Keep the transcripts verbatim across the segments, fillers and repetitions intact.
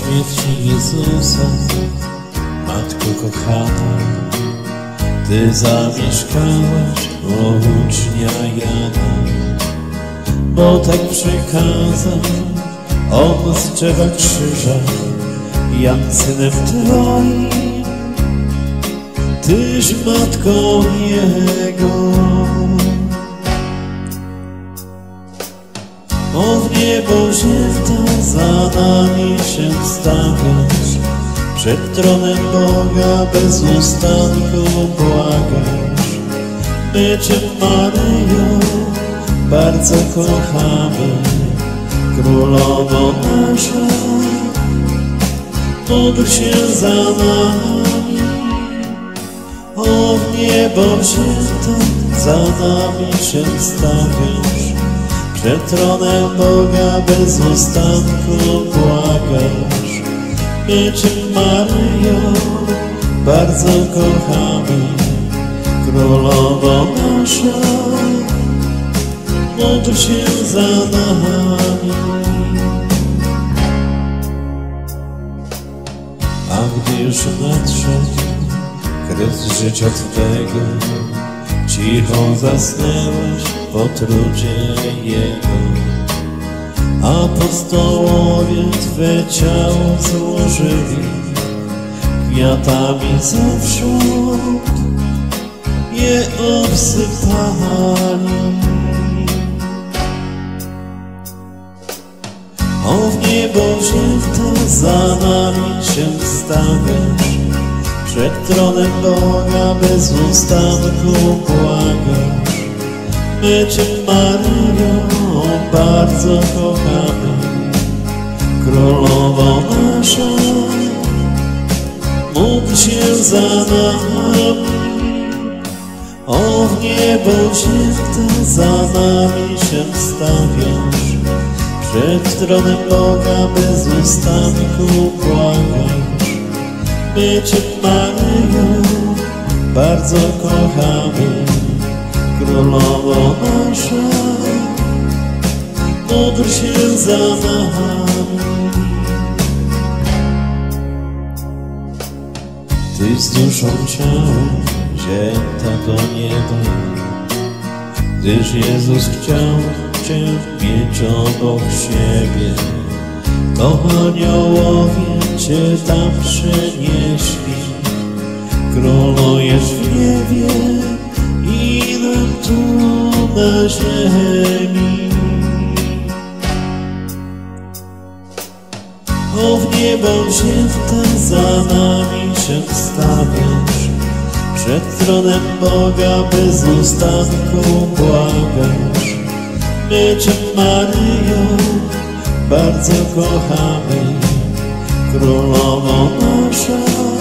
śmierci Jezusa, Matko kochana, Ty zamieszkałaś u ucznia Jana, bo tak przykazał on z drzewa krzyża, Jan synem Twoim, Tyś matką Jego. O w niebo wzięta za nami się stawiasz, przed tronem Boga bez ustanku błagasz. My Cię, Maryjo, bardzo kochamy, Królowo nasza, módl się za nami. O w niebo wzięta za nami się stawiasz, przed tronem Boga bez ustanku błagasz. My Cię, Maryjo, bardzo kochamy, Królowo nasza, módl się za nami. A gdy już nadszedł kres życia Twego, cicho zasnęłeś po trudzie Jego. Apostołowie Twe ciało złożyli, kwiatami zewsząd je obsypali. O w niebo wzięta za nami się stawiasz, przed tronem Boga bez ustanku błagasz. My Cię, Maryjo, bardzo kochamy, Królowo nasza, módl się za nami. O w niebo wzięta za nami się stawiasz, przed tronem Boga bez ustanku błagasz. My Cię, Maryjo, bardzo kochamy, Królowo nasza, módl się za nami. Ty z duszą ciałem wzięta do nieba, gdyż Jezus chciał Cię mieć obok siebie. To aniołowie Cię tam przenieśli, królujesz w niebie i nam tu na ziemi. O w niebo wzięta za nami się stawiasz, przed tronem Boga bez ustanku błagasz. My Cię, Maryjo, bardzo kochamy, Królowo nasza,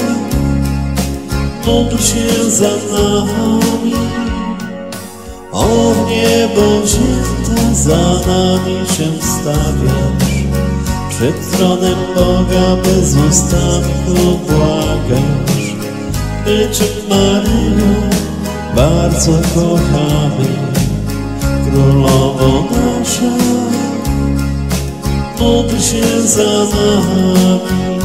módl się za nami. O w niebo wzięta za nami się stawiasz, przed tronem Boga bez ustanku błagasz. My Cię, Maryjo, bardzo kochamy, Królowo nasza, módl się za nami.